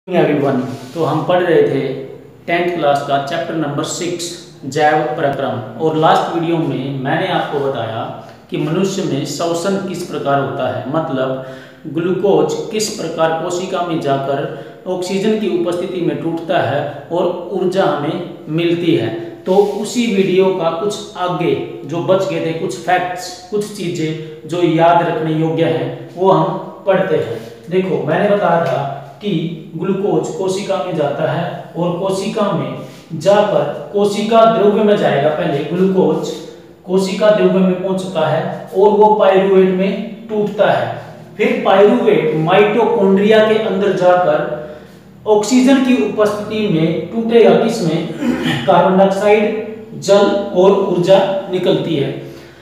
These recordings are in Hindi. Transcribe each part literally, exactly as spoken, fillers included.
एवरीवन, तो हम पढ़ रहे थे टेंथ क्लास का चैप्टर नंबर सिक्स जैव प्रक्रम। और लास्ट वीडियो में मैंने आपको बताया कि मनुष्य में श्वसन किस प्रकार होता है, मतलब ग्लूकोज किस प्रकार कोशिका में जाकर ऑक्सीजन की उपस्थिति में टूटता है और ऊर्जा हमें मिलती है। तो उसी वीडियो का कुछ आगे जो बच गए थे, कुछ फैक्ट्स, कुछ चीज़ें जो याद रखने योग्य हैं, वो हम पढ़ते हैं। देखो, मैंने बताया था कि ग्लूकोज कोशिका में जाता है और कोशिका में जाकर कोशिका द्रव्य में जाएगा। पहले ग्लूकोज कोशिका द्रव्य में पहुंचता है और वो पाइरूवेट में टूटता है। फिर पाइरूवेट माइटोकॉन्ड्रिया के अंदर जाकर ऑक्सीजन की उपस्थिति में टूटेगा। किसमें? कार्बन डाइऑक्साइड, जल और ऊर्जा निकलती है।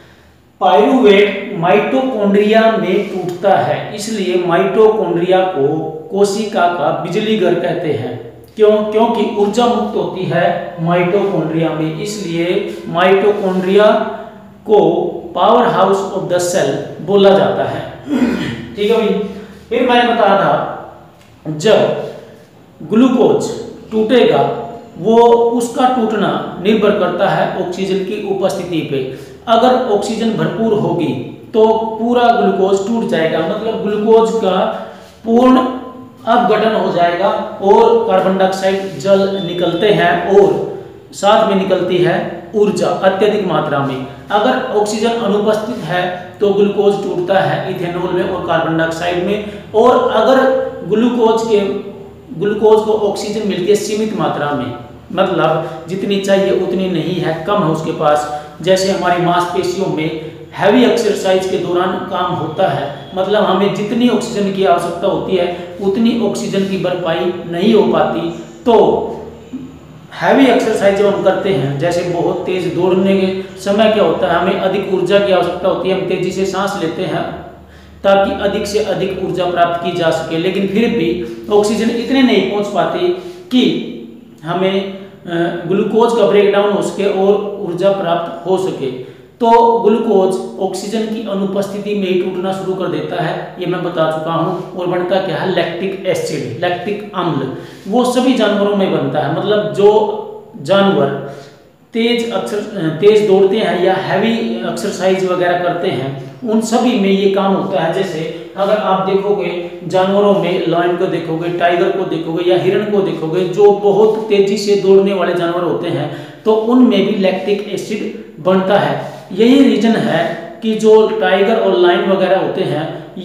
पाइरूवेट माइटोकॉन्ड्रिया में टूटता है, इसलिए माइटोकॉन्ड्रिया को कोशिका का बिजली घर कहते हैं। क्यों? क्योंकि ऊर्जा मुक्त होती है माइटोकॉन्ड्रिया में, इसलिए माइटोकॉन्ड्रिया को power house of the cell बोला जाता है। ठीक है भाई। फिर मैंने बताया था जब ग्लूकोज टूटेगा, वो उसका टूटना निर्भर करता है ऑक्सीजन की उपस्थिति पे। अगर ऑक्सीजन भरपूर होगी तो पूरा ग्लूकोज टूट जाएगा, मतलब ग्लूकोज का पूर्ण अपघटन हो जाएगा और कार्बन डाइऑक्साइड, जल निकलते हैं और साथ में निकलती है ऊर्जा अत्यधिक मात्रा में। अगर ऑक्सीजन अनुपस्थित है तो ग्लूकोज टूटता है इथेनॉल में और कार्बन डाइऑक्साइड में। और अगर ग्लूकोज के ग्लूकोज को ऑक्सीजन मिलती है सीमित मात्रा में, मतलब जितनी चाहिए उतनी नहीं है, कम है उसके पास। जैसे हमारी मांसपेशियों में हैवी एक्सरसाइज के दौरान काम होता है, मतलब हमें जितनी ऑक्सीजन की आवश्यकता होती है उतनी ऑक्सीजन की भरपाई नहीं हो पाती। तो हैवी एक्सरसाइज जब हम करते हैं, जैसे बहुत तेज दौड़ने के समय क्या होता है, हमें अधिक ऊर्जा की आवश्यकता होती है, हम तेजी से सांस लेते हैं ताकि अधिक से अधिक ऊर्जा प्राप्त की जा सके। लेकिन फिर भी ऑक्सीजन इतने नहीं पहुंच पाती कि हमें ग्लूकोज का ब्रेकडाउन हो सके और ऊर्जा प्राप्त हो सके। तो ग्लूकोज ऑक्सीजन की अनुपस्थिति में ही टूटना शुरू कर देता है, ये मैं बता चुका हूँ। और बनता क्या है? लैक्टिक एसिड, लैक्टिक अम्ल। वो सभी जानवरों में बनता है, मतलब जो जानवर तेज अक्सर तेज दौड़ते हैं या हैवी एक्सरसाइज वगैरह करते हैं, उन सभी में ये काम होता है। जैसे अगर आप देखोगे जानवरों में, लायन को देखोगे, टाइगर को देखोगे या हिरण को देखोगे, जो बहुत तेजी से दौड़ने वाले जानवर होते हैं, तो उनमें भी लैक्टिक एसिड बनता है। यही रीजन है कि जो टाइगर और लायन वगैरह होते हैं,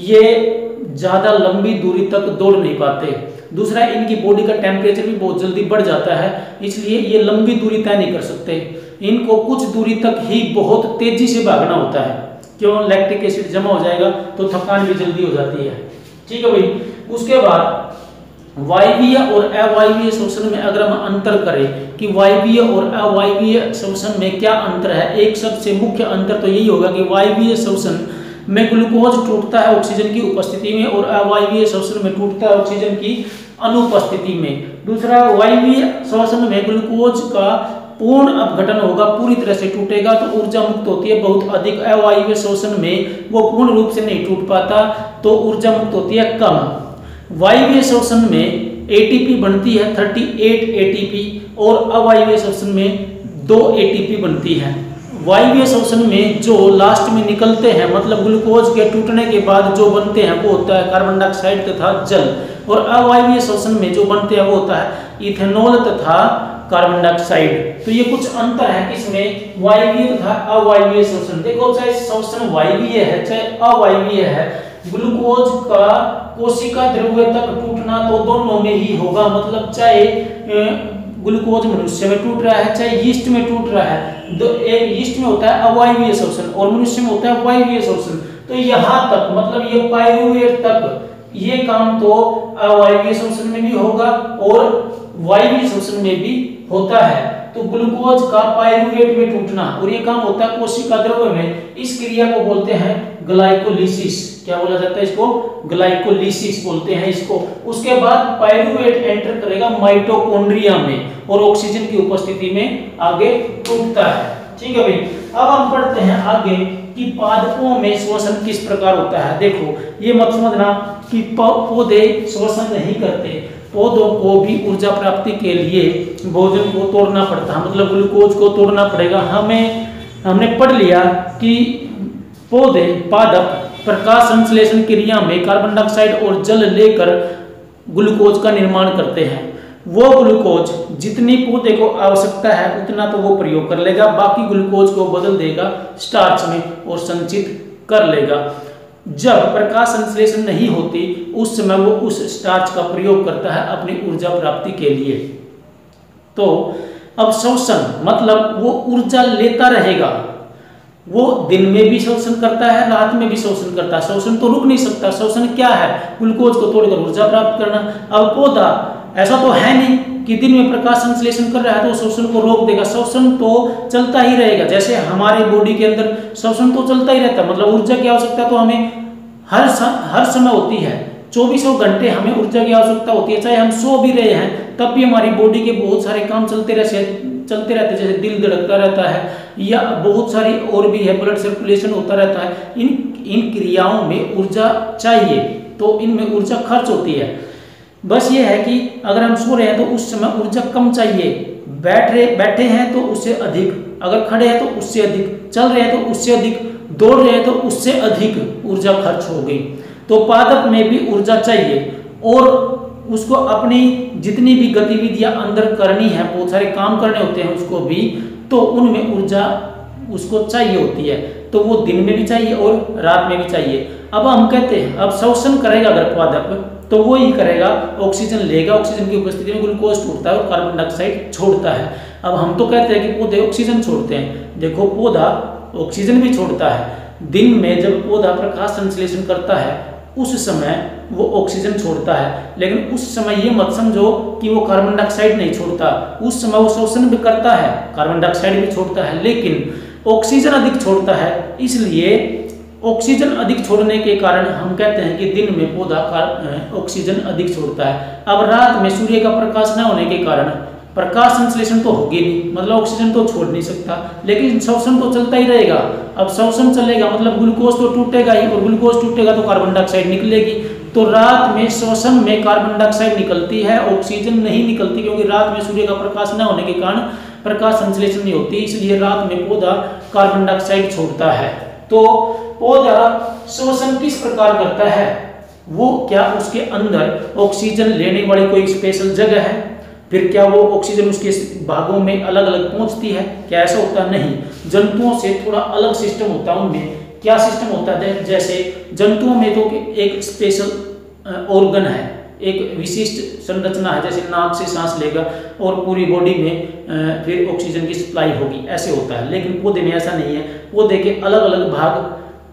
ये ज़्यादा लंबी दूरी तक दौड़ नहीं पाते। दूसरा, इनकी बॉडी का टेम्परेचर भी बहुत जल्दी बढ़ जाता है, इसलिए ये लंबी दूरी तय नहीं कर सकते। इनको कुछ दूरी तक ही बहुत तेजी से भागना होता है। क्यों? लैक्टिक एसिड जमा हो जाएगा तो थकान भी जल्दी हो जाती है। ठीक है भाई। उसके बाद वायवीय और अवायवीय श्वसन में अगर हम अंतर करें कि वायवीय और अवायवीय श्वसन में क्या अंतर है, एक सबसे मुख्य अंतर तो यही होगा कि वायवीय श्वसन में ग्लूकोज टूटता है ऑक्सीजन की उपस्थिति में और अवायवीय श्वसन में टूटता है ऑक्सीजन की अनुपस्थिति में। दूसरा, वायवीय श्वसन में ग्लूकोज का पूर्ण अपघटन होगा, पूरी तरह से टूटेगा तो ऊर्जा मुक्त होती है बहुत अधिक। अवायवीय श्वसन में वो पूर्ण रूप से नहीं टूट पाता तो ऊर्जा मुक्त होती है कम। वायवीय श्वसन में एटीपी बनती है अड़तीस एटीपी और अवायवीय श्वसन में दो एटीपी बनती है। वायवीय श्वसन में जो लास्ट में निकलते हैं, मतलब ग्लूकोज के टूटने के बाद जो बनते हैं, वो होता है कार्बन डाइऑक्साइड तथा जल। और अवायवीय श्वसन में जो बनते हैं वो होता है इथेनॉल तथा कार्बन डाइऑक्साइड। तो ये कुछ अंतर है किसमें? वायवीय तथा अवायवीय श्वसन। देखो, चाहे श्वसन वायवीय है चाहे अवायवीय है, ग्लूकोज का कोशिका द्रव्य तक टूटना तो दोनों में ही होगा। मतलब चाहे ग्लूकोज मनुष्य में टूट रहा है चाहे यीस्ट में टूट रहा है, दो एक यीस्ट में होता है अवायवीय श्वसन और मनुष्य में होता है वायवीय श्वसन। तो यहाँ तक, मतलब ये पाइरूवेट तक ये काम तो अवायवीय श्वसन में भी होगा और वायवीय श्वसन में भी होता है। तो ग्लूकोज का पाइरूवेट में टूटना, और ये काम होता है कोशिका द्रव्य में। इस क्रिया को बोलते हैं ग्लाइकोलिसिस। क्या बोला जाता है इसको? ग्लाइकोलिसिस बोलते हैं इसको। उसके बाद पाइरूवेट एंटर करेगा माइटोकॉन्ड्रिया में और ऑक्सीजन की उपस्थिति में आगे टूटता है। ठीक है भाई। अब हम पढ़ते हैं आगे कि पादपों में श्वसन किस प्रकार होता है। देखो, ये मत समझना कि पौधे श्वसन नहीं करते। पौधों को भी ऊर्जा प्राप्ति के लिए भोजन को तोड़ना पड़ता है, मतलब ग्लूकोज को तोड़ना पड़ेगा। हमें हमने पढ़ लिया कि पौधे पादप प्रकाश संश्लेषण क्रिया में कार्बन डाइऑक्साइड और जल लेकर ग्लूकोज का निर्माण करते हैं। वो ग्लूकोज जितनी पौधे को आवश्यकता है उतना तो वो प्रयोग कर लेगा, बाकी ग्लूकोज को बदल देगा स्टार्च में और संचित कर लेगा। जब प्रकाश संश्लेषण नहीं होती उस समय वो उस स्टार्च का प्रयोग करता है अपनी ऊर्जा प्राप्ति के लिए। तो अब शोषण मतलब वो ऊर्जा लेता रहेगा, वो दिन में भी शोषण करता है, रात में भी शोषण करता है। शोषण तो रुक नहीं सकता। शोषण क्या है? ग्लूकोज को तोड़कर ऊर्जा प्राप्त करना। अब पौधा ऐसा तो है नहीं कि दिन में प्रकाश संश्लेषण कर रहा है तो शोषण को रोक देगा। शोषण तो चलता ही रहेगा। जैसे हमारे बॉडी के अंदर शोषण तो चलता ही रहता है, मतलब ऊर्जा की आवश्यकता तो हमें हर सम, हर समय होती है। चौबीसों घंटे हमें ऊर्जा की आवश्यकता होती है, चाहे हम सो भी रहे हैं तब भी हमारी बॉडी के बहुत सारे काम चलते रहते चलते रहते हैं, जैसे दिल धड़कता रहता है या बहुत सारी और भी है, ब्लड सर्कुलेशन होता रहता है। इन इन क्रियाओं में ऊर्जा चाहिए, तो इनमें ऊर्जा खर्च होती है। बस ये है कि अगर हम सो रहे हैं तो उस समय ऊर्जा कम चाहिए, बैठ रहे बैठे हैं तो उससे अधिक, अगर खड़े हैं तो उससे अधिक, चल रहे हैं तो उससे अधिक, दौड़ रहे हैं तो उससे अधिक ऊर्जा खर्च हो गई। तो पादप में भी ऊर्जा चाहिए और उसको अपनी जितनी भी गतिविधियां अंदर करनी है, बहुत सारे काम करने होते हैं उसको भी, तो उनमें ऊर्जा उसको चाहिए होती है। तो वो दिन में भी चाहिए और रात में भी चाहिए। अब हम कहते हैं अब शोषण करेगा अगर पादप तो वो ही करेगा, ऑक्सीजन लेगा, ऑक्सीजन की उपस्थिति में ग्लूकोज छोड़ता है और कार्बन डाइऑक्साइड छोड़ता है। अब हम तो कहते हैं कि पौधे ऑक्सीजन छोड़ते हैं, देखो पौधा ऑक्सीजन भी छोड़ता है। दिन में जब पौधा प्रकाश संश्लेषण करता है उस समय वो ऑक्सीजन छोड़ता है, लेकिन उस समय ये मत समझो कि वो कार्बन डाइऑक्साइड नहीं छोड़ता। उस समय वो शोषण भी करता है, कार्बन डाइऑक्साइड भी छोड़ता है, लेकिन ऑक्सीजन अधिक छोड़ता है। इसलिए ऑक्सीजन अधिक छोड़ने के कारण हम कहते हैं कि दिन में पौधा ऑक्सीजन अधिक छोड़ता है। अब रात में सूर्य का प्रकाश न होने के कारण प्रकाश संश्लेषण तो होगी नहीं, मतलब ऑक्सीजन तो छोड़ नहीं सकता, लेकिन शोषण तो चलता ही रहेगा। अब शोषण चलेगा मतलब ग्लूकोज तो टूटेगा ही, और ग्लूकोज टूटेगा तो कार्बन डाइऑक्साइड निकलेगी। तो रात में शोषण में कार्बन डाइऑक्साइड निकलती है, ऑक्सीजन नहीं निकलती, क्योंकि रात में सूर्य का प्रकाश न होने के कारण प्रकाश संश्लेषण नहीं होती, इसलिए रात में पौधा कार्बन डाइऑक्साइड छोड़ता है। तो पौधा शोषण किस प्रकार करता है? वो क्या उसके अंदर ऑक्सीजन लेने वाली कोई स्पेशल जगह है? फिर क्या वो ऑक्सीजन उसके भागों में अलग अलग पहुंचती है? क्या ऐसा होता है? नहीं, जंतुओं से थोड़ा अलग सिस्टम होता है। उनमें क्या सिस्टम होता है? जैसे जंतुओं में तो एक स्पेशल ऑर्गन है, एक विशिष्ट संरचना है, जैसे नाक से सांस लेगा और पूरी बॉडी में फिर ऑक्सीजन की सप्लाई होगी, ऐसे होता है। लेकिन पौधे में ऐसा नहीं है। पौधे के अलग अलग भाग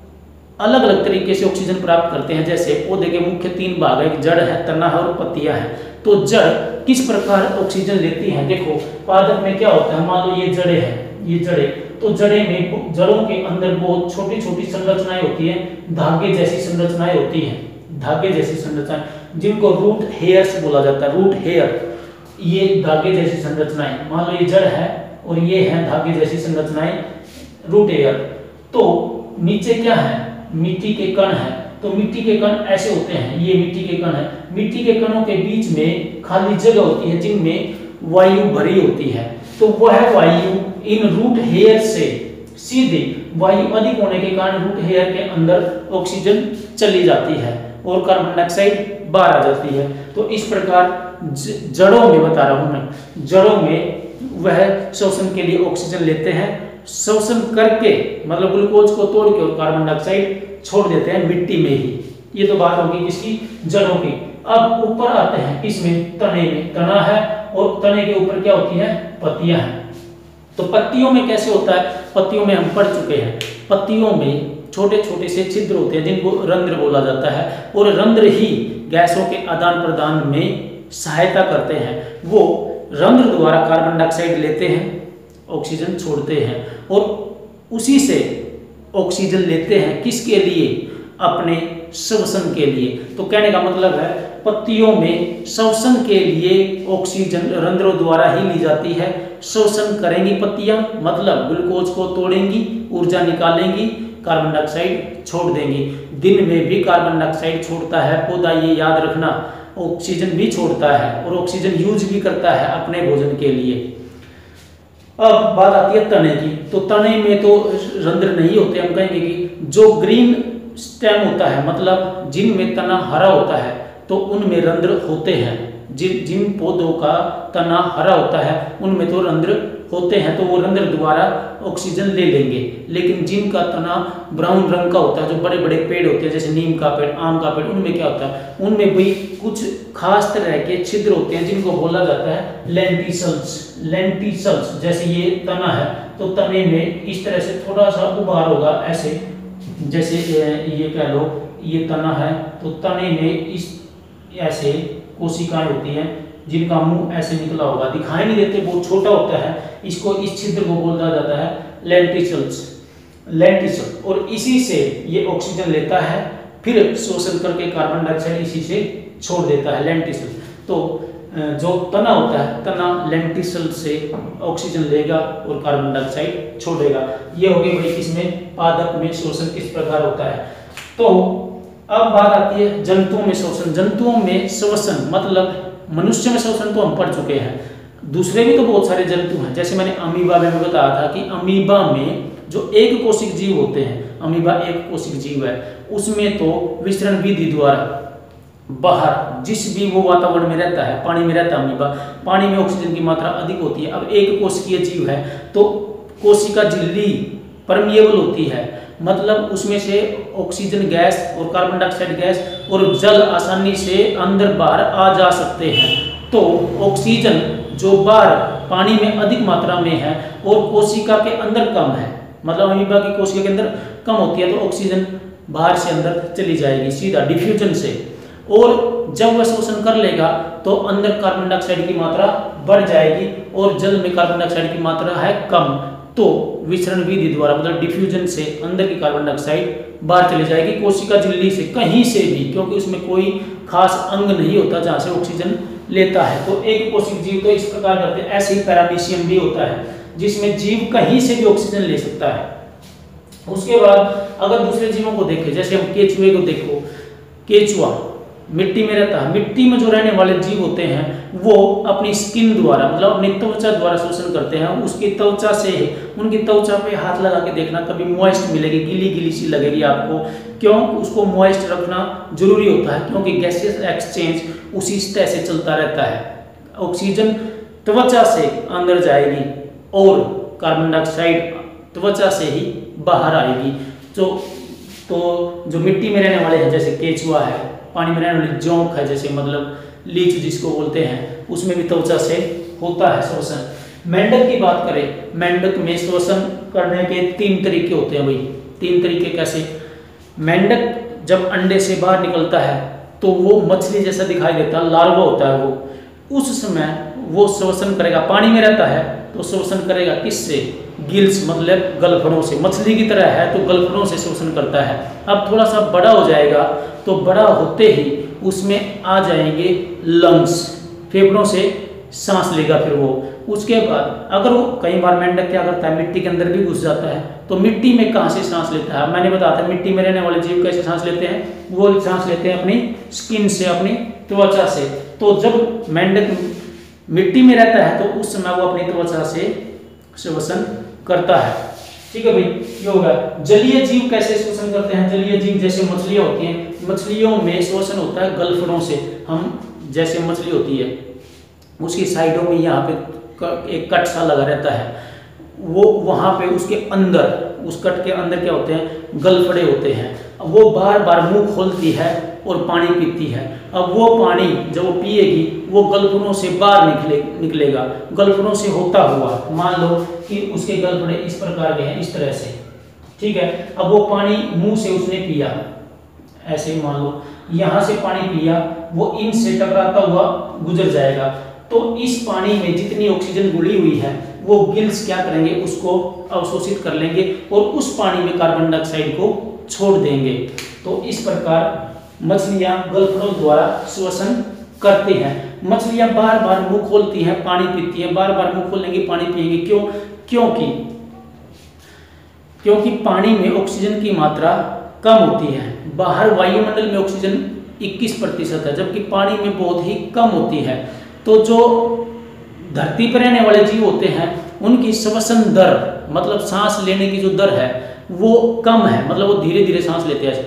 अलग अलग तरीके से ऑक्सीजन प्राप्त करते हैं। जैसे पौधे के मुख्य तीन भाग है, जड़ है, तना है और पत्तियां हैं। तो जड़ किस प्रकार ऑक्सीजन लेती है? देखो पादप में क्या होता है, मान लो ये जड़े हैं, ये जड़े, तो जड़े में जड़ों के अंदर बहुत छोटी छोटी संरचनाएं होती हैं, धागे जैसी संरचनाएं होती हैं, धागे जैसी संरचनाएं जिनको रूट हेयर्स बोला जाता है। रूट हेयर, ये धागे जैसी संरचनाएं, मान लो ये जड़ है और ये है धागे जैसी संरचनाएं, रूट हेयर। तो नीचे क्या है? मिट्टी के कण है। तो मिट्टी के कण ऐसे होते हैं, ये मिट्टी के कण है। मिट्टी के कणों के बीच में खाली जगह होती है जिनमें वायु भरी होती है। तो वह वायु इन रूट हेयर से सीधे, वायु अधिक होने के कारण रूट हेयर के अंदर ऑक्सीजन चली जाती है और कार्बन डाइऑक्साइड बाहर आ जाती है। तो इस प्रकार जड़ों में बता रहा हूं मैं, जड़ों में वह शोषण के लिए ऑक्सीजन लेते हैं, शोषण करके मतलब ग्लूकोज को तोड़ के और कार्बन डाइऑक्साइड छोड़ देते हैं मिट्टी में ही। ये तो बात होगी इसकी जड़ों की। अब ऊपर आते हैं इसमें तने में, तना है और तने के ऊपर क्या होती है? पत्तियां हैं। तो पत्तियों में कैसे होता है? पत्तियों में हम पढ़ चुके हैं, पत्तियों में छोटे छोटे से छिद्र होते हैं जिनको रंध्र बोला जाता है, और रंध्र ही गैसों के आदान प्रदान में सहायता करते हैं। वो रंध्र द्वारा कार्बन डाइऑक्साइड लेते हैं, ऑक्सीजन छोड़ते हैं, और उसी से ऑक्सीजन लेते हैं। किसके लिए? अपने श्वसन के लिए। तो कहने का मतलब है पत्तियों में श्वसन के लिए ऑक्सीजन रंध्रों द्वारा ही ली जाती है। श्वसन करेंगी पत्तियां, मतलब ग्लूकोज को तोड़ेंगी, ऊर्जा निकालेंगी, कार्बन डाइऑक्साइड छोड़ देंगी। दिन में भी कार्बन डाइऑक्साइड छोड़ता है पौधा, ये याद रखना। ऑक्सीजन भी छोड़ता है और ऑक्सीजन यूज भी करता है अपने भोजन के लिए। अब बात आती है तने की, तो तने में तो रंध्र नहीं होते। हम कहेंगे कि जो ग्रीन स्टेम होता है, मतलब जिनमें तना हरा होता है तो उनमें रंध्र होते हैं। जिन जिन पौधों का तना हरा होता है उनमें तो रंध्र होते हैं, तो वो रंध्र द्वारा ऑक्सीजन ले लेंगे। लेकिन जिनका तना ब्राउन रंग का होता है, जो बड़े बड़े पेड़ होते हैं जैसे नीम का पेड़, आम का पेड़, उनमें क्या होता है, उनमें भी कुछ खास तरह के छिद्र होते हैं जिनको बोला जाता है लेंटिसल्स। लेंटिसल्स जैसे ये तना है तो तने में इस तरह से थोड़ा सा उभार होगा, ऐसे जैसे ये कह लो ये तना है तो तने में इस ऐसे कोशिकाएं होती हैं जिनका मुंह ऐसे निकला होगा, दिखाई नहीं देते, बहुत छोटा होता है। इसको इस छिद्र को बोला जाता है लेंटिसल्स, लेंटिसल। और इसी से ये ऑक्सीजन लेता है, फिर शोषण करके कार्बन डाइऑक्साइड इसी से छोड़ देता है, लेंटिसल। तो जो तना होता है, तना लेंटिसल से ऑक्सीजन लेगा और कार्बन डाइऑक्साइड छोड़ेगा। ये हो गई भाई इसमें पादप में शोषण किस प्रकार होता है। तो अब बात आती है जंतुओं में शोषण। जंतुओं में श्वसन मतलब मनुष्य में श्वसन तो हम पढ़ चुके हैं, दूसरे भी तो बहुत सारे जंतु हैं। जैसे मैंने अमीबा में बताया था कि अमीबा में जो एक कोशिक जीव होते हैं, अमीबा एक कोशिक जीव है, उसमें तो विसरण विधि द्वारा बाहर जिस भी वो वातावरण में रहता है, पानी में रहता है अमीबा, पानी में ऑक्सीजन की मात्रा अधिक होती है। अब एक कोशिकीय जीव है तो कोशिका झिल्ली परमिएबल होती है, मतलब उसमें से ऑक्सीजन गैस और कार्बन डाइऑक्साइड गैस और जल आसानी से अंदर बाहर आ जा सकते हैं। तो ऑक्सीजन जो बाहर पानी में अधिक मात्रा में है और कोशिका के अंदर कम है, मतलब अमीबा की कोशिका के अंदर कम होती है, तो ऑक्सीजन बाहर से अंदर चली जाएगी सीधा डिफ्यूजन से। और जब वह शोषण कर लेगा तो अंदर कार्बन डाइऑक्साइड की मात्रा बढ़ जाएगी और जल में कार्बन डाइऑक्साइड की मात्रा है कम, तो विसरण विधि द्वारा मतलब डिफ्यूजन से अंदर की कार्बन डाइऑक्साइड बाहर चली जाएगी कोशिका झिल्ली से, कहीं से भी, क्योंकि उसमें कोई खास अंग नहीं होता जहां से ऑक्सीजन लेता है। तो एक कोशिक जीव तो इस प्रकार करते हैं। ऐसे ही पैरामीशियम भी होता है जिसमें जीव कहीं से भी ऑक्सीजन ले सकता है। उसके बाद अगर दूसरे जीवों को देखें, जैसे हम केचुए को देखो, केचुआ मिट्टी में रहता है। मिट्टी में जो रहने वाले जीव होते हैं वो अपनी स्किन द्वारा मतलब अपनी त्वचा द्वारा शोषण करते हैं। उसकी त्वचा से, उनकी त्वचा पे हाथ लगा के देखना, कभी मॉइस्ट मिलेगी, गीली गीली सी लगेगी आपको। क्यों उसको मॉइस्ट रखना जरूरी होता है? क्योंकि गैसियस एक्सचेंज उसी तरह से चलता रहता है। ऑक्सीजन त्वचा से अंदर जाएगी और कार्बन डाइऑक्साइड त्वचा से ही बाहर आएगी। तो तो जो मिट्टी में रहने वाले हैं जैसे केचुआ है, पानी में रहने वाली जोंक है जैसे मतलब लीच जिसको बोलते हैं, उसमें भी त्वचा से होता है शोषण। मेंढक की बात करें, मेंढक में शोषण करने के तीन तरीके होते हैं भाई। तीन तरीके कैसे? मेंढक जब अंडे से बाहर निकलता है तो वो मछली जैसा दिखाई देता है, लार्वा होता है वो, उस समय वो शोषण करेगा। पानी में रहता है तो शोषण करेगा किससे? गिल्स मतलब गलफड़ों से। मछली की तरह है तो गलफड़ों से शोषण करता है। अब थोड़ा सा बड़ा हो जाएगा तो बड़ा होते ही उसमें आ जाएंगे लंग्स, फेफड़ों से सांस लेगा फिर वो। उसके बाद अगर वो कई बार मेंढक क्या करता है, मिट्टी के अंदर भी घुस जाता है, तो मिट्टी में कहाँ से सांस लेता है? मैंने बताया था मिट्टी में रहने वाले जीव कैसे सांस लेते हैं, वो सांस लेते हैं अपनी स्किन से, अपनी त्वचा से। तो जब मेंढक मिट्टी में रहता है तो उस समय वो अपनी त्वचा से श्वसन करता है। ठीक है भाई, ये होगा। जलीय जीव कैसे शोषण करते हैं? जलीय जीव जैसे मछलियां होती हैं, मछलियों में शोषण होता है गलफड़ों से। हम जैसे मछली होती है उसकी साइडों में यहाँ पे एक कट सा लगा रहता है, वो वहाँ पे उसके अंदर, उस कट के अंदर क्या होते हैं? गलफड़े होते हैं। वो बार बार मुंह खोलती है और पानी पीती है। अब वो पानी जब वो पिएगी वो गलफड़ों से बाहर निकले निकलेगा गलफड़ों से होता हुआ। मान लो कि उसके गलफड़े इस प्रकार के हैं, इस तरह से, ठीक है। अब वो पानी मुंह से उसने पिया, ऐसे मान लो यहाँ से पानी पिया, वो इनसे टकराता हुआ गुजर जाएगा। तो इस पानी में जितनी ऑक्सीजन घुली हुई है वो गिल्स क्या करेंगे? उसको अवशोषित कर लेंगे और उस पानी में कार्बन डाइऑक्साइड को छोड़ देंगे। तो इस प्रकार मछलियां गलफड़ों द्वारा श्वसन करती हैं। मछलियां बार बार मुंह खोलती हैं, पानी पीती हैं, बार बार मुंह खोलेंगी, पानी पिएंगी। क्यों? क्योंकि क्योंकि पानी में ऑक्सीजन की मात्रा कम होती है। बाहर वायुमंडल में ऑक्सीजन इक्कीस प्रतिशत है, जबकि पानी में बहुत ही कम होती है। तो जो धरती पर रहने वाले जीव होते हैं उनकी श्वसन दर मतलब सांस लेने की जो दर है वो कम है, मतलब वो धीरे धीरे सांस लेते हैं।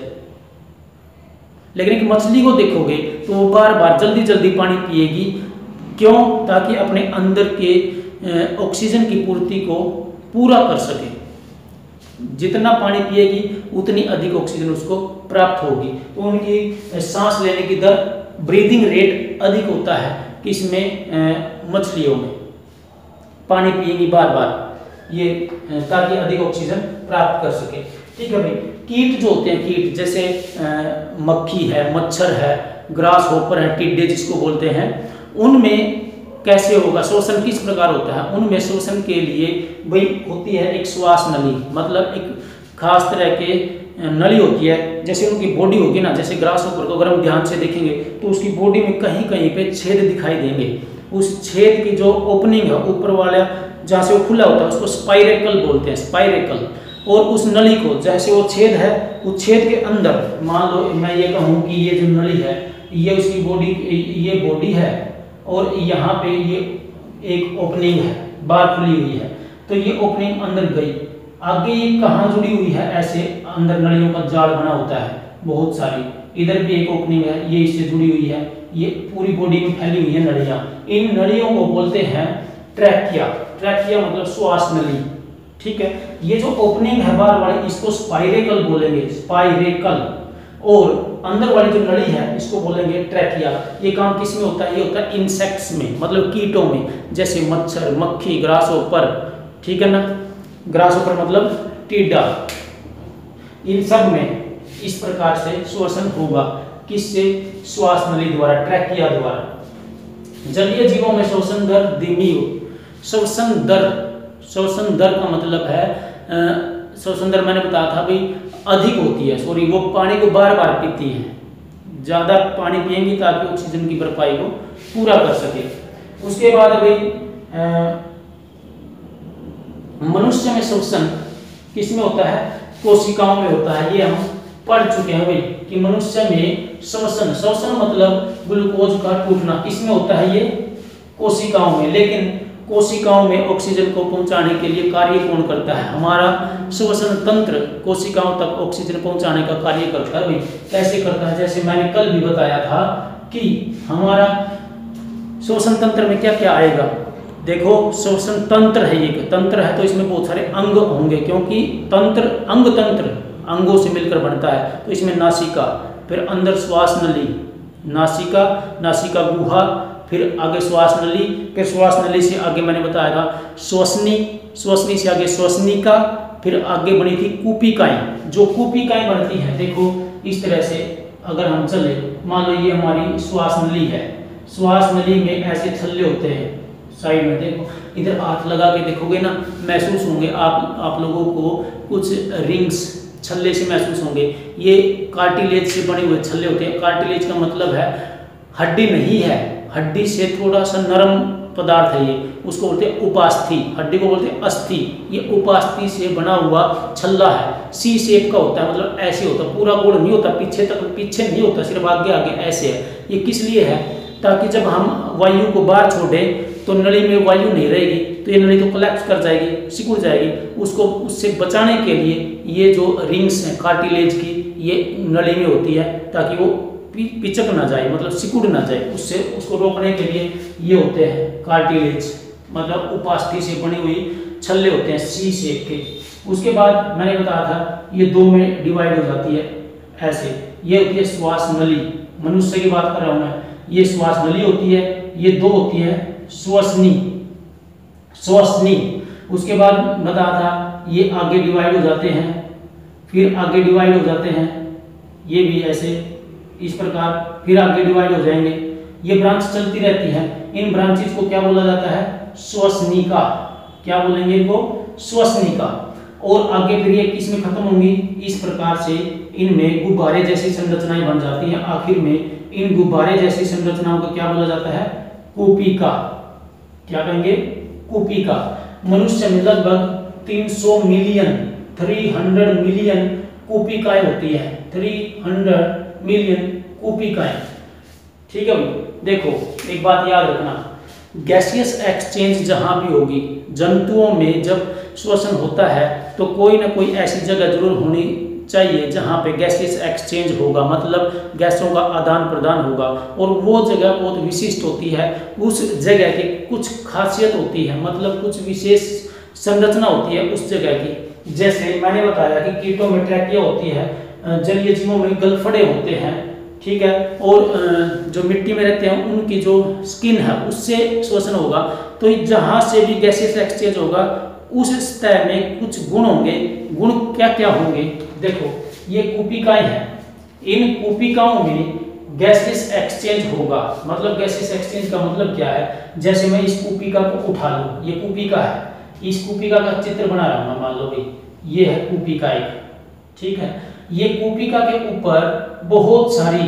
लेकिन एक मछली को देखोगे तो वो बार बार जल्दी जल्दी पानी पिएगी। क्यों? ताकि अपने अंदर के ऑक्सीजन की पूर्ति को पूरा कर सके। जितना पानी पिएगी उतनी अधिक ऑक्सीजन उसको प्राप्त होगी। तो उनकी सांस लेने की दर, ब्रीदिंग रेट अधिक होता है किसमें? मछलियों में। पानी पिएंगी बार बार ये ताकि अधिक ऑक्सीजन प्राप्त कर सके। ठीक है भाई। कीट जो होते हैं, कीट जैसे मक्खी है, मच्छर है, ग्रास होपर है, टिड्डे जिसको बोलते हैं, उनमें कैसे होगा श्वसन, किस प्रकार होता है? उनमें श्वसन के लिए वही होती है एक श्वास नली, मतलब एक खास तरह के नली होती है। जैसे उनकी बॉडी होगी ना, जैसे ग्रास होपर को अगर हम ध्यान से देखेंगे तो उसकी बॉडी में कहीं कहीं पे छेद दिखाई देंगे। उस छेद की जो ओपनिंग है ऊपर वाला जहाँ से वो खुला होता है उसको स्पाइरेकल बोलते हैं, स्पाइरेकल। और उस नली को जैसे वो छेद है, उस छेद के अंदर मान लो मैं ये कहूँ कि ये जो नली है ये उसकी बॉडी, ये बॉडी है और यहाँ पे ये एक ओपनिंग है, बार खुली हुई है, तो ये ओपनिंग अंदर गई। आगे ये कहाँ जुड़ी हुई है? ऐसे अंदर नलियों का जाल बना होता है बहुत सारी। इधर भी एक ओपनिंग है, ये इससे जुड़ी हुई है, ये पूरी बॉडी में फैली हुई है नलियाँ। इन नलियों को बोलते हैं ट्रैकिया। ट्रैकिया मतलब श्वास नली। ठीक है। ये जो ओपनिंग है बार वाली इसको स्पाइरेकल बोलेंगे, स्पाइरेकल। और अंदर वाली जो नली है इसको बोलेंगे ट्रैकिया। ये काम किस में होता है? ये होता है इंसेक्ट्स में, मतलब कीटों में, जैसे मच्छर, मक्खी, ग्रासहोपर। ठीक है ना? ग्रासहोपर मतलब टिड्डा। इन सब में इस प्रकार से श्वसन होगा। किससे? श्वास नली द्वारा, ट्रैकिया द्वारा। जलीय जीवों में श्वसन दर धीमी हो। श्वसन दर, श्वसन दर का मतलब है श्वसन दर मैंने बताया था भाई अधिक होती है। सॉरी, वो पानी को बार बार पीती है, ज़्यादा पानी पिएंगी ताकि ऑक्सीजन की भरपाई को पूरा कर सके। उसके बाद भाई मनुष्य में श्वसन किस में होता है? कोशिकाओं में होता है। ये हम पढ़ चुके हैं भाई कि मनुष्य में श्वसन, श्वसन मतलब ग्लूकोज का टूटना, किस में होता है? ये कोशिकाओं में। लेकिन कोशिकाओं में ऑक्सीजन को पहुंचाने के लिए कार्य कौन करता है? हमारा श्वसन तंत्र कोशिकाओं तक ऑक्सीजन पहुंचाने का कार्य करता है भाई। कैसे करता है? जैसे मैंने कल भी बताया था कि हमारा श्वसन तंत्र में क्या क्या आएगा। देखो, श्वसन तंत्र है, ये तंत्र है तो इसमें बहुत सारे अंग होंगे, क्योंकि तंत्र अंग तंत्र अंगों से मिलकर बनता है। तो इसमें नासिका, फिर अंदर श्वास नली, नासिका, नासिका गुहा, फिर आगे श्वास नली, फिर श्वास नली से आगे मैंने बताया था श्वसनी, श्वसनी से आगे श्वसनिका, फिर आगे बनी थी कूपिकाएं। जो कूपिकाएं बनती हैं, देखो इस तरह से अगर हम चले, मान लो ये हमारी श्वास नली है, श्वास नली में ऐसे छल्ले होते हैं साइड में। देखो इधर हाथ लगा के देखोगे ना, महसूस होंगे आप आप लोगों को कुछ रिंग्स छल्ले से महसूस होंगे। ये कार्टिलेज से बने हुए छल्ले होते हैं। कार्टिलेज का मतलब है हड्डी नहीं है, हड्डी से थोड़ा सा नरम पदार्थ है ये, उसको बोलते हैं उपास्थि। हड्डी को बोलते हैं अस्थि। ये उपास्थि से बना हुआ छल्ला है, सी शेप का होता है, मतलब ऐसे होता है, पूरा गोल नहीं होता, पीछे तक पीछे नहीं होता, सिर्फ आगे आगे ऐसे है। ये किस लिए है? ताकि जब हम वायु को बाहर छोड़ें तो नली में वायु नहीं रहेगी, तो ये नली तो कोलैप्स कर जाएगी, सिकुड़ जाएगी। उसको उससे बचाने के लिए ये जो रिंग्स हैं कार्टिलेज की, ये नली में होती है ताकि वो पिचक ना जाए, मतलब सिकुड़ ना जाए। उससे उसको रोकने के लिए ये होते हैं कार्टिलेज, मतलब उपास्थि से बनी हुई छल्ले होते हैं सी शेप के। उसके बाद मैंने बताया था ये दो में डिवाइड हो जाती है ऐसे। ये होती है श्वास नली, मनुष्य की बात कर रहा हूँ मैं। ये श्वास नली होती है, ये दो होती है श्वसनी, श्वसनी। उसके बाद बताया था ये आगे डिवाइड हो जाते हैं, फिर आगे डिवाइड हो जाते हैं, ये भी ऐसे इस प्रकार, फिर आगे डिवाइड हो जाएंगे। ये ब्रांच चलती रहती है। इन ब्रांचेस को क्या बोला जाता है? श्वसनिका। क्या बोलेंगे इनको? श्वसनिका। और आगे फिर ये किस में खत्म होंगी? इस प्रकार से इनमें गुब्बारे जैसी संरचनाएं बन जाती हैं। आखिर में इन गुब्बारे जैसी संरचनाओं को क्या बोला जाता है? कूपिका। क्या कहेंगे? कूपिका। मनुष्य में लगभग तीन सौ मिलियन, तीन सौ मिलियन कूपिकाएं होती है। तीन सौ मिलियन कूपिकाएं। ठीक है भाई, देखो एक बात याद रखना, गैसियस एक्सचेंज जहां भी होगी, जंतुओं में जब श्वसन होता है तो कोई ना कोई ऐसी जगह जरूर होनी चाहिए जहां पे गैसियस एक्सचेंज होगा, मतलब गैसों का आदान प्रदान होगा, और वो जगह बहुत विशिष्ट होती है। उस जगह की कुछ खासियत होती है, मतलब कुछ विशेष संरचना होती है उस जगह की। जैसे मैंने बताया कि कीटों में ट्रैकिया होती है, जलीय जीवों में गलफड़े होते हैं, ठीक है, और जो मिट्टी में रहते हैं उनकी जो स्किन है उससे श्वसन होगा। तो जहां से भी गैसेस एक्सचेंज होगा उस सतह में कुछ गुण होंगे। गुण क्या क्या होंगे, देखो ये कूपिकाएं हैं, इन कूपिकाओं में गैसेस एक्सचेंज होगा। मतलब गैसेस एक्सचेंज का मतलब क्या है, जैसे मैं इस कूपिका को उठा लूं, ये कूपिका है, इस कूपिका का चित्र बना रहा हूं, मान लो भाई ये है कूपिका एक, ठीक है। ये कूपिका के ऊपर बहुत सारी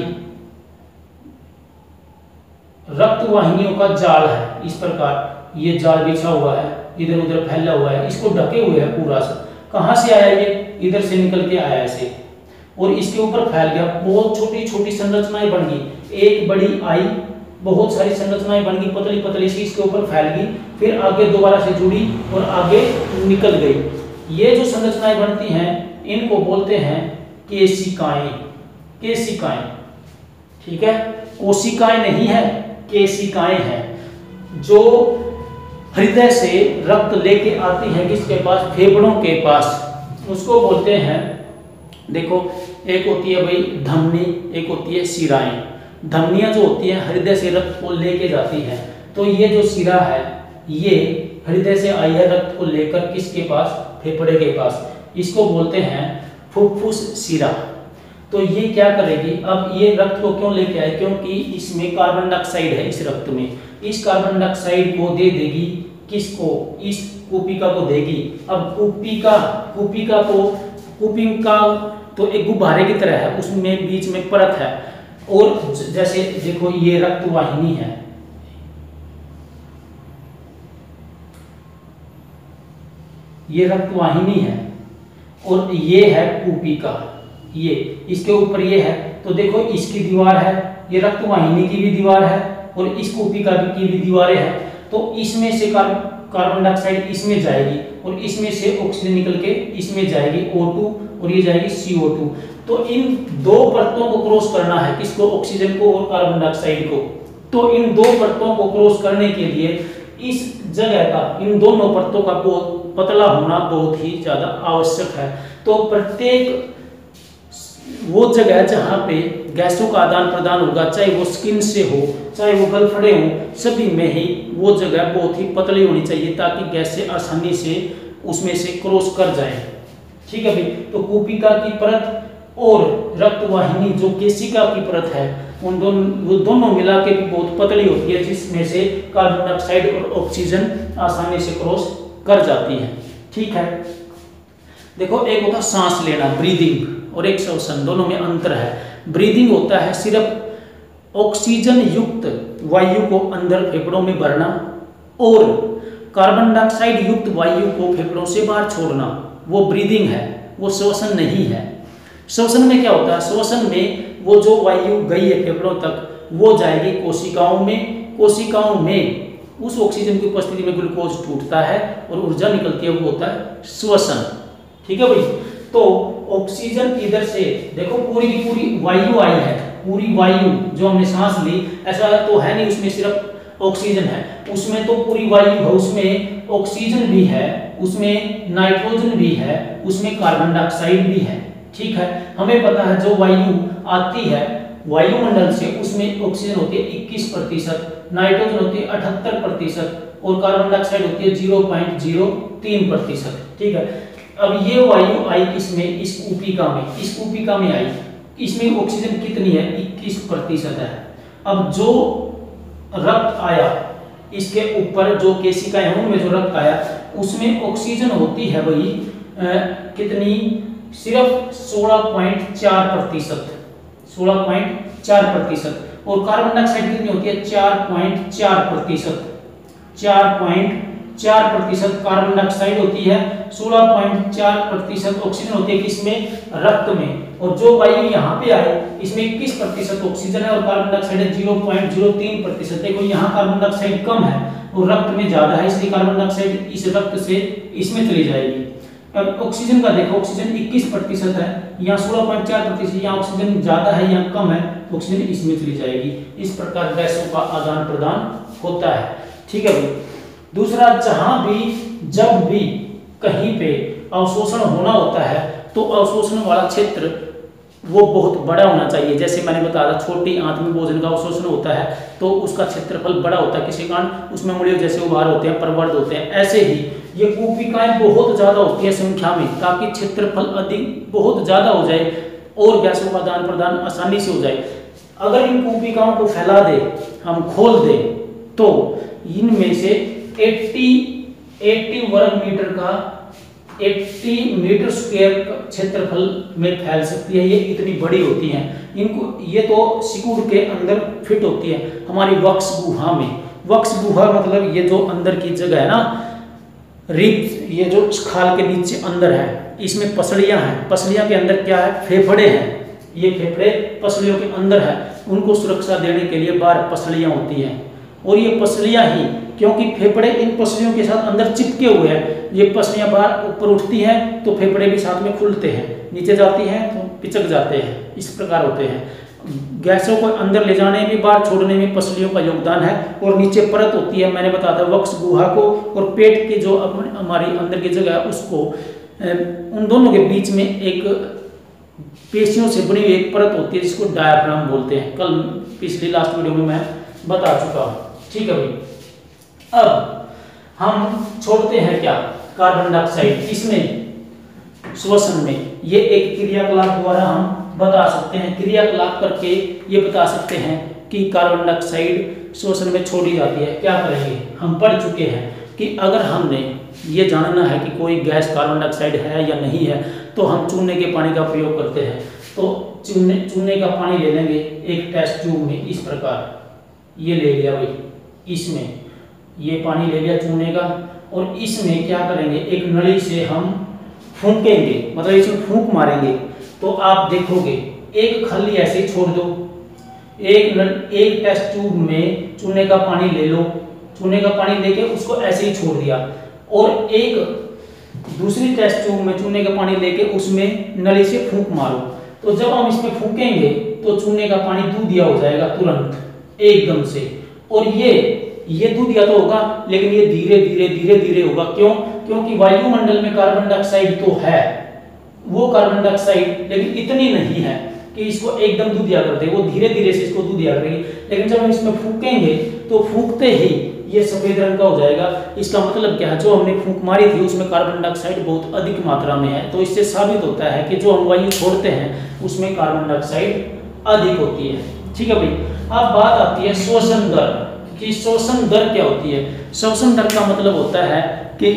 रक्त वाहिनियों का जाल है, इस प्रकार ये जाल बिछा हुआ है, इधर उधर फैला हुआ है, इसको ढके हुए है पूरा सा। कहां से आया ये, इधर से निकल के आया ऐसे, और इसके ऊपर फैल गया। बहुत छोटी छोटी संरचनाएं बन गई, एक बड़ी आई, बहुत सारी संरचनाएं बन गई पतली पतली सी, इसके ऊपर फैल गई, फिर आगे दोबारा से जुड़ी और आगे निकल गई। ये जो संरचनाएं बनती हैं इनको बोलते हैं केशिकाएं। केशिकाएं, ठीक है, कोशिकाएं नहीं है, केशिकाएं हैं, जो हृदय से रक्त लेके आती है किसके पास, फेफड़ों के पास, उसको बोलते हैं। देखो एक होती है भाई धमनी, एक होती है शिराएं। धमनियां जो होती हैं हृदय से रक्त को लेके जाती हैं, तो ये जो शिरा है ये हृदय से आई है रक्त को लेकर किसके पास, फेफड़े के पास, इसको बोलते हैं फुफ्फुस शिरा। तो ये क्या करेगी, अब ये रक्त को क्यों लेके आए, क्योंकि इसमें कार्बन डाइऑक्साइड है इस रक्त में, इस कार्बन डाइऑक्साइड को दे देगी किसको, इस कूपिका को देगी। अब कूपिका कूपिका को कूपिका तो एक गुब्बारे की तरह है, उसमें बीच में परत है, और जैसे देखो ये रक्त वाहिनी है, ये रक्त वाहिनी है, और ये है कूपिका, ये इसके ऊपर ये है। तो देखो इसकी दीवार है, ये रक्त वाहिनी की भी दीवार है, और इस कूपिका की भी दीवारें हैं। तो इसमें से कार्बन डाइऑक्साइड इसमें जाएगी, और इसमें से ऑक्सीजन निकल के इसमें जाएगी ओ टू, और ये जाएगी सी ओ टू। तो इन दो परतों को क्रॉस करना है, किसको, ऑक्सीजन को और कार्बन डाइऑक्साइड को। तो इन दो परतों को क्रॉस करने के लिए इस जगह का, इन दोनों परतों का बहुत पतला होना बहुत ही ज्यादा आवश्यक है। तो प्रत्येक वो जगह जहां पे गैसों का आदान प्रदान होगा, चाहे वो स्किन से हो, चाहे वो गलफड़े हो, सभी में ही वो जगह बहुत ही पतली होनी चाहिए ताकि गैसें आसानी से उसमें से क्रॉस कर जाए। ठीक है भाई, तो कूपिका की परत और रक्त वाहिनी जो केशिका की परत है, उन दोनों वो दोनों मिला के भी बहुत पतली होती है, जिसमें से कार्बन डाइऑक्साइड और ऑक्सीजन आसानी से क्रॉस कर जाती है। ठीक है, देखो एक होता सांस लेना, ब्रीदिंग, और एक श्वसन, दोनों में अंतर है। ब्रीदिंग होता है सिर्फ ऑक्सीजन युक्त वायु को अंदर फेफड़ों में भरना और कार्बन डाइऑक्साइड युक्त वायु को फेफड़ों से बाहर छोड़ना, वो ब्रीदिंग है, वो श्वसन नहीं है। श्वसन में क्या होता है, श्वसन में वो जो वायु गई है फेफड़ों तक वो जाएगी कोशिकाओं में, कोशिकाओं में उस ऑक्सीजन की उपस्थिति में ग्लूकोज टूटता है और ऊर्जा निकलती है, वो होता है श्वसन। ठीक है भाई, तो ऑक्सीजन इधर से देखो पूरी की पूरी वायु आई है, पूरी वायु जो हमने सांस ली, ऐसा तो है नहीं उसमें सिर्फ ऑक्सीजन है, उसमें तो पूरी वायु है, उसमें ऑक्सीजन भी है, उसमें नाइट्रोजन भी है, उसमें कार्बन डाइऑक्साइड भी है। ठीक है, हमें पता है जो वायु आती है वायुमंडल से उसमें ऑक्सीजन होती है इक्कीस प्रतिशत, नाइट्रोजन होती है अठहत्तर प्रतिशत और कार्बन डाइऑक्साइड होती है जीरो पॉइंट जीरो तीन प्रतिशत। ठीक है, अब ये वायु आई किसमें, इस कूपिका में, इस कूपिका में आई, इसमें ऑक्सीजन कितनी है, इक्कीस प्रतिशत है। अब जो रक्त आया इसके ऊपर जो केशिकाएं हैं उनमें जो रक्त आया उसमें ऑक्सीजन होती है वही कितनी, सिर्फ सोलह पॉइंट चार प्रतिशत, सोलह पॉइंट चार प्रतिशत, और कार्बन डाइऑक्साइड कितनी होती है, चार पॉइंट चार प्रतिशत, चार पॉइंट चार प्रतिशत कार्बन डाइऑक्साइड होती है, सोलह पॉइंट चार प्रतिशत ऑक्सीजन होती है किसमें, रक्त में। और जो वायु यहाँ पे आए इसमें इक्कीस प्रतिशत ऑक्सीजन है और कार्बन डाइऑक्साइड है जीरो पॉइंट जीरो तीन प्रतिशत। देखो यहाँ कार्बन डाइऑक्साइड कम है और रक्त में ज्यादा है, इसलिए कार्बन डाइऑक्साइड इस रक्त से इसमें चली जाएगी। अब ऑक्सीजन का देखो, ऑक्सीजन इक्कीस प्रतिशत है, यहाँ सोलह पॉइंट चार प्रतिशत, यहाँ ऑक्सीजन ज्यादा है यहाँ कम है, तो ऑक्सीजन इसमें चली जाएगी। इस प्रकार गैसों का आदान प्रदान होता है। ठीक है भाई। दूसरा, जहां भी जब भी कहीं पे अवशोषण होना होता है तो अवशोषण वाला क्षेत्र वो बहुत बड़ा होना चाहिए। जैसे मैंने बताया था छोटी आंत में भोजन का अवशोषण होता है तो उसका क्षेत्रफल बड़ा होता है, किसी कारण उसमें मूल्य जैसे उभार होते हैं, प्रवर्ध होते हैं। ऐसे ही ये कूपिकाएं बहुत ज्यादा होती है संख्या में, ताकि क्षेत्रफल अधिक बहुत ज्यादा हो जाए और गैसों का आदान प्रदान आसानी से हो जाए। अगर इन कूपिकाओं को फैला दे, हम खोल दे, तो इनमें से अस्सी अस्सी वर्ग मीटर का अस्सी मीटर स्क्वायर क्षेत्रफल में फैल सकती है। ये इतनी बड़ी होती हैं। इनको ये तो सिकुड़ के अंदर फिट होती है हमारी वक्ष गुहा में। वक्ष गुहा मतलब ये जो अंदर की जगह है ना, रिब, ये जो खाल के नीचे अंदर है, इसमें पसलियां हैं। पसलियां के अंदर क्या है, फेफड़े हैं। ये फेफड़े पसलियों के अंदर है, उनको सुरक्षा देने के लिए बाहर पसलियां होती हैं। और ये पसलियां ही, क्योंकि फेफड़े इन पसलियों के साथ अंदर चिपके हुए हैं, ये पसलियां बाहर ऊपर उठती हैं तो फेफड़े भी साथ में खुलते हैं, नीचे जाती हैं तो पिचक जाते हैं। इस प्रकार होते हैं। गैसों को अंदर ले जाने में, बाहर छोड़ने में पसलियों का योगदान है। और नीचे परत होती है, मैंने बताया था वक्ष गुहा को और पेट की जो हमारी अंदर की जगह है उसको, उन दोनों के बीच में एक पेशियों से बनी हुई एक परत होती है जिसको डायाफ्राम बोलते हैं। कल पिछली लास्ट वीडियो में मैं बता चुका हूँ। ठीक है भाई। अब हम छोड़ते हैं क्या, कार्बन डाइऑक्साइड, इसमें श्वसन में। ये एक क्रियाकलाप द्वारा हम बता सकते हैं, क्रियाकलाप करके ये बता सकते हैं कि कार्बन डाइऑक्साइड श्वसन में छोड़ी जाती है। क्या करेंगे, हम पढ़ चुके हैं कि अगर हमने ये जानना है कि कोई गैस कार्बन डाइऑक्साइड है या नहीं है तो हम चूने के पानी का प्रयोग करते हैं। तो चूने चूने का पानी ले लेंगे एक टेस्ट ट्यूब में, इस प्रकार ये ले लिया भाई, इसमें ये पानी ले लिया चूने का, और इसमें क्या करेंगे, एक नली से हम फूंकेंगे, मतलब इसमें फूंक मारेंगे। तो आप देखोगे एक खल्ली ऐसे ही छोड़ दो, एक नल, एक टेस्ट ट्यूब में चूने का पानी ले लो, चूने का पानी लेके उसको ऐसे ही छोड़ दिया, और एक दूसरी टेस्ट ट्यूब में चूने का पानी लेके उसमें नली से फूंक मारो। तो जब हम इसमें फूंकेंगे तो चूने का पानी दूधिया हो जाएगा तुरंत एकदम से। और ये ये दूधिया तो होगा, लेकिन ये धीरे धीरे धीरे धीरे होगा। क्यों? क्योंकि वायुमंडल में कार्बन डाइऑक्साइड तो है, वो कार्बन डाइऑक्साइड लेकिन इतनी नहीं है कि इसको एकदम दूधिया कर दे, वो धीरे धीरे से इसको दूधिया करेगी। लेकिन जब हम इसमें फूकेंगे तो फूकते ही ये सफेद रंग का हो जाएगा। इसका मतलब क्या है, जो हमने फूंक मारी थी उसमें कार्बन डाइऑक्साइड बहुत अधिक मात्रा में है। तो इससे साबित होता है कि जो हम वायु छोड़ते हैं उसमें कार्बन डाइऑक्साइड अधिक होती है। ठीक है भाई। अब बात आती है श्वसन दर कि श्वसन दर क्या होती है। श्वसन दर का मतलब होता है कि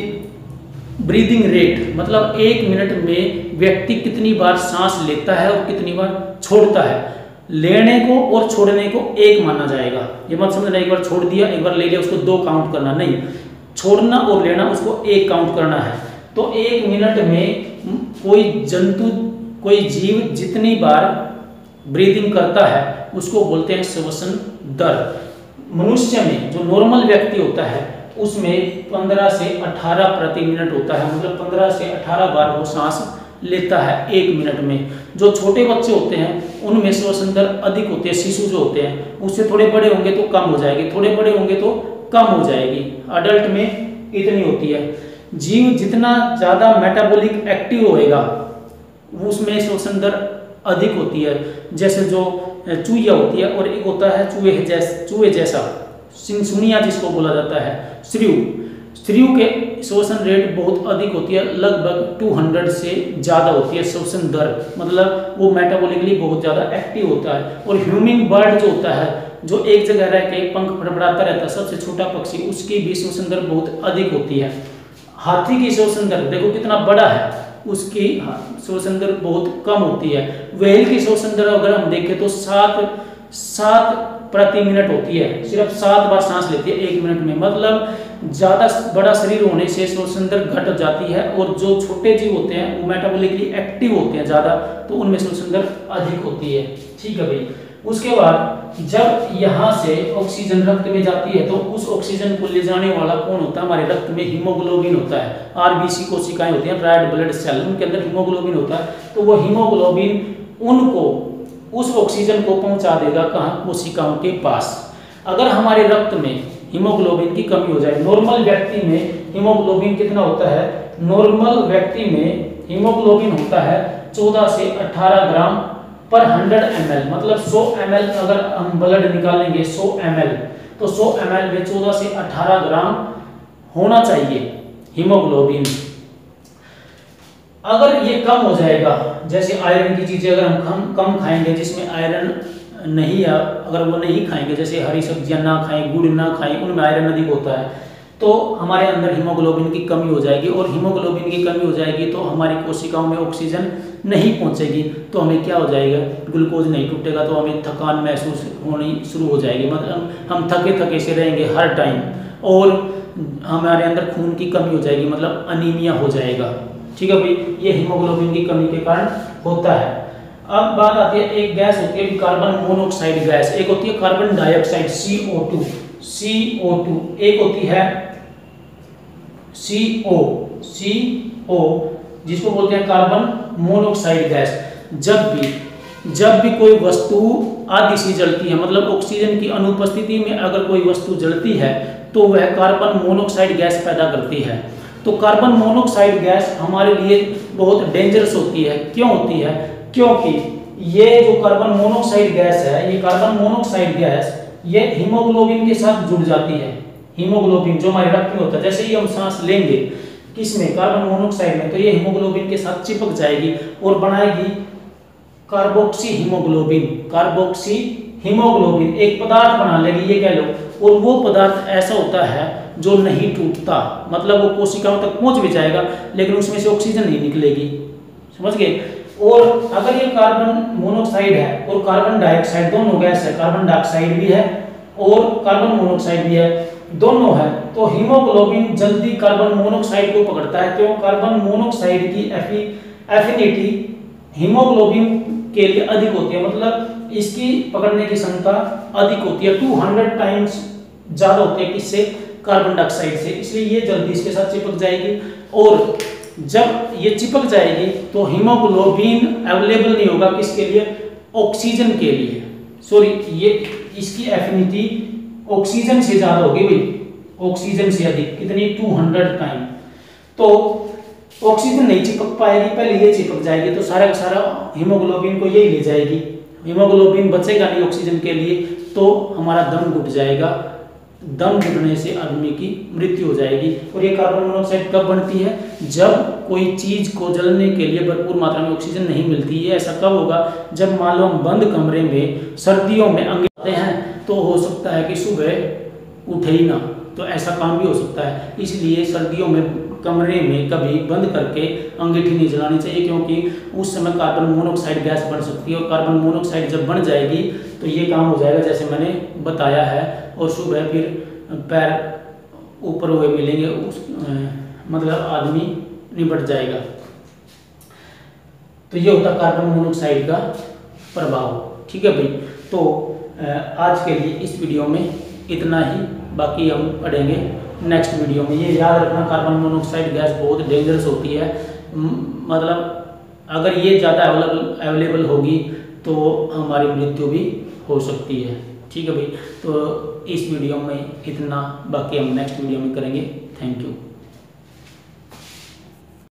ब्रीदिंग रेट, मतलब एक मिनट में व्यक्ति कितनी बार सांस लेता है और कितनी बार छोड़ता है। लेने को और छोड़ने को एक माना जाएगा। ये मत समझना एक बार छोड़ दिया एक बार ले लिया उसको दो काउंट करना, नहीं, छोड़ना और लेना उसको एक काउंट करना है। तो एक मिनट में कोई जंतु, कोई जीव जितनी बार ब्रीदिंग करता है उसको बोलते हैं श्वसन दर। मनुष्य में जो नॉर्मल व्यक्ति होता है उसमें पंद्रह से अठारह प्रति मिनट होता है, मतलब पंद्रह से अठारह बार वो सांस लेता है एक मिनट में। जो छोटे बच्चे होते हैं उनमें श्वसन दर अधिक होती है, शिशु जो होते हैं उससे थोड़े बड़े होंगे तो कम हो जाएगी, थोड़े बड़े होंगे तो कम हो जाएगी। अडल्ट में इतनी होती है। जीव जितना ज़्यादा मेटाबॉलिक एक्टिव होएगा उसमें श्वसन दर अधिक होती है। जैसे जो चूहिया होती है और एक होता है चूहे जैसा चूहे जैसा सिनसुनिया जिसको बोला जाता है, श्रीव। श्रीव के श्वसन रेट बहुत अधिक होती है, लगभग दो सौ से ज़्यादा होती है श्वसन दर, मतलब वो मेटाबॉलिकली बहुत ज़्यादा एक्टिव होता है। और ह्यूमिंग बर्ड जो होता है, जो एक जगह रह के पंख फड़फड़ाता रहता है, सबसे छोटा पक्षी, उसकी भी श्वसन दर बहुत अधिक होती है। हाथी की श्वसन दर देखो कितना बड़ा है, उसकी श्वसन दर बहुत कम होती है। व्हेल की श्वसन दर अगर हम देखें तो सात सात प्रति मिनट होती है, सिर्फ सात बार सांस लेती है एक मिनट में। मतलब ज़्यादा बड़ा शरीर होने से श्वसन दर घट जाती है, और जो छोटे जीव होते हैं वो मेटाबॉलिकली एक्टिव होते हैं ज़्यादा, तो उनमें श्वसन दर अधिक होती है। ठीक है भाई। उसके बाद जब यहाँ से ऑक्सीजन रक्त में जाती है तो उस ऑक्सीजन को ले जाने वाला कौन होता है? हमारे रक्त में हीमोग्लोबिन होता है। आरबीसी कोशिकाएं होती हैं, रेड ब्लड सेल, उनके अंदर हीमोग्लोबिन होता है। तो वो हीमोग्लोबिन उनको उस ऑक्सीजन को पहुंचा देगा कहाँ? कोशिकाओं के पास। अगर हमारे रक्त में हीमोग्लोबिन की कमी हो जाए, नॉर्मल व्यक्ति में हीमोग्लोबिन कितना होता है? नॉर्मल व्यक्ति में हीमोग्लोबिन होता है चौदह से अठारह ग्राम पर हंड्रेड एम एल, मतलब सौ एम एल अगर हम ब्लड निकालेंगे सौ एम एल, तो सौ एम एल में चौदह से अठारह ग्राम होना चाहिए हीमोग्लोबिन। अगर ये कम हो जाएगा, जैसे आयरन की चीजें अगर हम कम कम खाएंगे जिसमें आयरन नहीं है, अगर वो नहीं खाएंगे, जैसे हरी सब्जियां ना खाएं, गुड़ ना खाएं, उनमें आयरन अधिक होता है, तो हमारे अंदर हीमोग्लोबिन की कमी हो जाएगी। और हीमोग्लोबिन की कमी हो जाएगी तो हमारी कोशिकाओं में ऑक्सीजन नहीं पहुंचेगी, तो हमें क्या हो जाएगा? ग्लूकोज नहीं टूटेगा, तो हमें थकान महसूस होनी शुरू हो जाएगी, मतलब हम थके थके से रहेंगे हर टाइम, और हमारे अंदर खून की कमी हो जाएगी, मतलब अनीमिया हो जाएगा। ठीक है भाई, ये हीमोग्लोबिन की कमी के कारण होता है। अब बात आती है, एक गैस होती है कार्बन मोनोऑक्साइड गैस, एक होती है carbon dioxide C O two, C O two, एक होती है सी ओ, सी ओ जिसको बोलते हैं कार्बन मोनोऑक्साइड गैस। जब भी जब भी कोई वस्तु आदि सी जलती है, मतलब ऑक्सीजन की अनुपस्थिति में अगर कोई वस्तु जलती है तो वह कार्बन मोनोऑक्साइड गैस पैदा करती है। तो कार्बन मोनोऑक्साइड गैस हमारे लिए बहुत डेंजरस होती है। क्यों होती है? क्योंकि ये जो कार्बन मोनोऑक्साइड गैस है, ये कार्बन मोनोऑक्साइड गैस ये हीमोग्लोबिन के साथ जुड़ जाती है। हीमोग्लोबिन जो हमारे रक्त में होता है, जैसे ही हम सांस लेंगे किसमें? कार्बन मोनोऑक्साइड में, तो ये हीमोग्लोबिन के साथ चिपक जाएगी और बनाएगी कार्बोक्सी हीमोग्लोबिन। कार्बोक्सी हीमोग्लोबिन एक पदार्थ बना लेगी, ये कह लो, और वो पदार्थ ऐसा होता है जो नहीं टूटता, मतलब वो कोशिकाओं तक पहुंच भी जाएगा लेकिन उसमें से ऑक्सीजन नहीं निकलेगी। समझ गए? और अगर ये कार्बन मोनोऑक्साइड है और कार्बन डाइऑक्साइड दोनों गैस है, कार्बन डाइऑक्साइड भी है और कार्बन मोनोऑक्साइड भी है, दोनों है, तो हीमोग्लोबिन जल्दी कार्बन मोनोऑक्साइड को पकड़ता है। क्यों? कार्बन मोनोऑक्साइड की एफिनिटी हीमोग्लोबिन के लिए अधिक होती है, मतलब इसकी पकड़ने की क्षमता अधिक होती है, दो सौ टाइम्स ज्यादा होती है किससे? कार्बन डाइऑक्साइड से। इसलिए ये जल्दी इसके साथ चिपक जाएगी, और जब ये चिपक जाएगी तो हीमोग्लोबिन अवेलेबल नहीं होगा किसके लिए? ऑक्सीजन के लिए। सॉरी, ये इसकी एफिनिटी ऑक्सीजन से ज्यादा होगी भाई, ऑक्सीजन से अधिक, कितनी? दो सौ टाइम। तो ऑक्सीजन नहीं चिपक पाएगी, पहले ये चिपक जाएगी तो सारा का सारा हीमोग्लोबिन को यही ले जाएगी। हीमोग्लोबिन बचेगा नहीं ऑक्सीजन के लिए, तो हमारा दम घुट जाएगा। दम घुटने से आदमी की मृत्यु हो जाएगी। और ये कार्बन मोनोऑक्साइड कब बनती है? जब कोई चीज को जलने के लिए भरपूर मात्रा में ऑक्सीजन नहीं मिलती है। ऐसा कब होगा? जब मान लो हम बंद कमरे में सर्दियों में अंगीठाते हैं तो हो सकता है कि सुबह उठे ही ना, तो ऐसा काम भी हो सकता है। इसलिए सर्दियों में कमरे में कभी बंद करके अंगीठी नहीं जलानी चाहिए, क्योंकि उस समय कार्बन मोनोऑक्साइड गैस बन सकती है, और कार्बन मोनोऑक्साइड जब बन जाएगी तो ये काम हो जाएगा जैसे मैंने बताया है, और सुबह फिर पैर ऊपर हुए मिलेंगे, उस मतलब आदमी निपट जाएगा। तो ये होता कार्बन मोनोऑक्साइड का प्रभाव। ठीक है भाई, तो आज के लिए इस वीडियो में इतना ही, बाकी हम पढ़ेंगे नेक्स्ट वीडियो में। ये याद रखना, कार्बन मोनोऑक्साइड गैस बहुत डेंजरस होती है, मतलब अगर ये ज़्यादा अवेलेबल अवेलेबल होगी तो हमारी मृत्यु भी हो सकती है। ठीक है भाई, तो इस वीडियो में इतना, बाकी हम नेक्स्ट वीडियो में करेंगे। Thank you.